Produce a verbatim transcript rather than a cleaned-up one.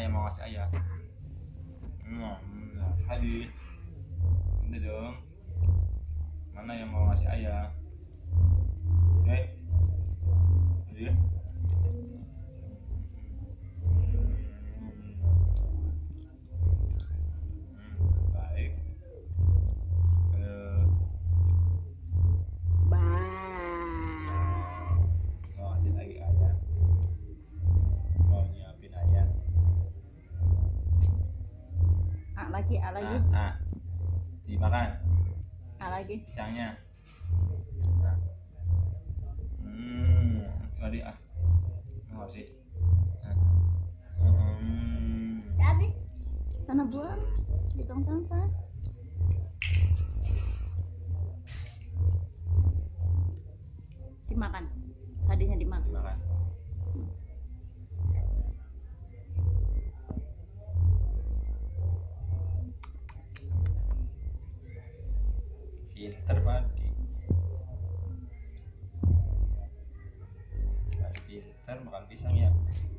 yang mau ngasih ayah? Hmm, Hadi, udah dong. Mana yang mau ngasih ayah? Eh, Hadi. Hmm, baik. Eh, mau ngasih lagi ayah? Mau nyiapin ayah? A lagi, A lagi, Nah, nah, dimakan A lagi. pisangnya. Nah. Hmm, tadi ah, mau sih. Nah. Hmm. Habis. Sana buang di tong sampah. Dimakan. Tadinya dimakan. Dimakan. Filter padi. Padi filter makan pisang ya.